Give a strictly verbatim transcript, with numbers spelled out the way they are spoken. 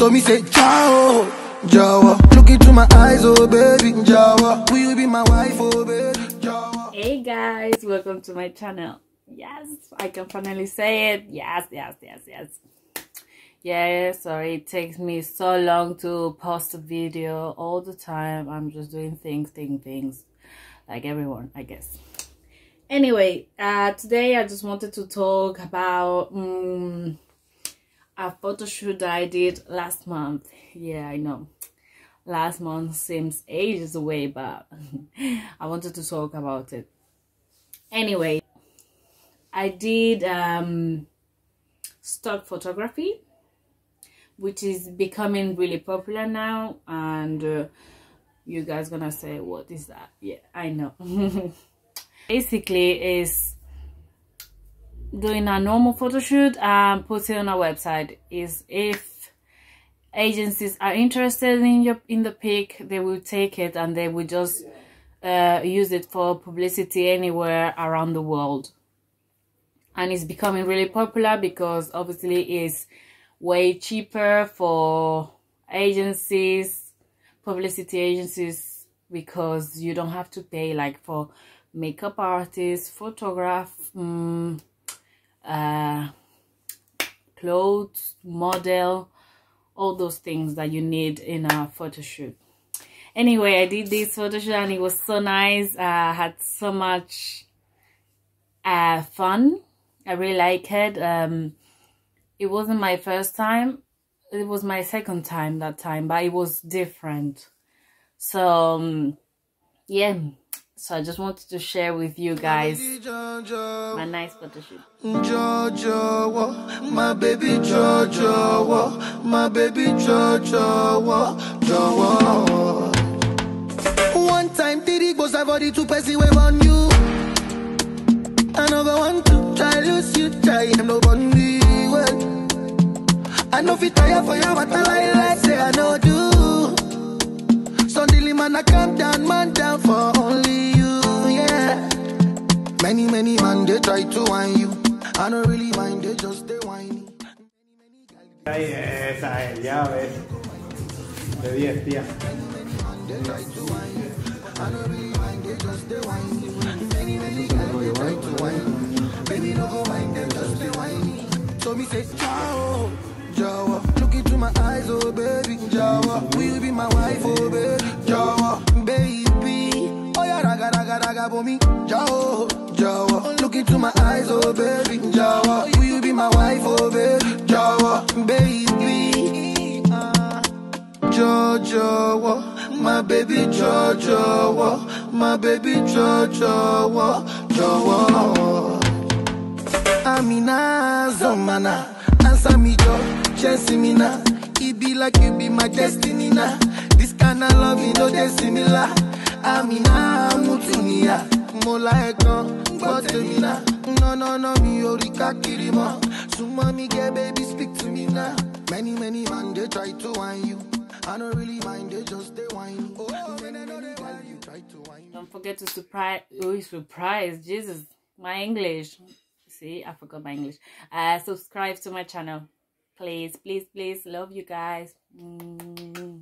So me say, Jowo, Jowo. Look into my eyes, oh baby, Jowo. Will you be my wife, oh baby, Jowo? Hey guys, welcome to my channel. Yes, I can finally say it. Yes, yes, yes, yes. Yeah, sorry it takes me so long to post a video all the time. I'm just doing things, things, things, like everyone, I guess. Anyway, uh, today I just wanted to talk about um, a photo shoot that I did last month. Yeah, I know. Last month seems ages away, but I wanted to talk about it. Anyway, I did um, stock photography, which is becoming really popular now, and uh, you guys gonna say, what is that? Yeah, I know. Basically is doing a normal photo shoot and putting on a website. Is if agencies are interested in your in the pic, they will take it and they will just uh, use it for publicity anywhere around the world. And it's becoming really popular because obviously it's way cheaper for agencies, publicity agencies, because you don't have to pay like for makeup artists, photograph, um, uh, clothes, model, all those things that you need in a photo shoot. Anyway, I did this photo shoot and it was so nice. I uh, had so much uh, fun. I really like it. Um, it wasn't my first time. It was my second time that time, but it was different. So, um, yeah. So I just wanted to share with you guys my nice photo shoot. Jojo, my baby Jojo, my baby Jojo, Jojo. One time did it was a body to pass away on you. I never want to try lose you, try him no body well. I know if you tire for you, but I like like say I know do. Suddenly man I come down, man down for only you, yeah. Many, many man they try to whine you. I don't really mind, they just they whiny. Ahí, esa es, ya ves. De diez, tía. So me say, Jowo, Jowo. Look into my eyes, oh baby, Jowo. Will you be my wife, oh baby, Jowo, baby. Oh yeah, raga, raga, raga, for me, Jowo, Jowo. Look into my eyes, oh baby, Jowo. Will you be my wife, oh baby, Jowo, baby. Uh, Jojo, my baby Jojo, my baby Jojo, Jojo. Amina, Zomana, answer me, Jo, chasing me now. It be like you be my destiny now. This kind of love, you know, they're similar. Amina, Mutunia, Mola Ekon, Guatemala. No, no, no, me, Orika Kirima. So, mommy, get baby, speak to me now. Many, many man, they try to whine you. I don't really mind, they just, they whine. Oh, when I know they whine you, try to whine. Don't forget to surprise, oh, surprise, Jesus, my English. See, I forgot my English. Uh, subscribe to my channel. Please, please, please. Love you guys. Mm.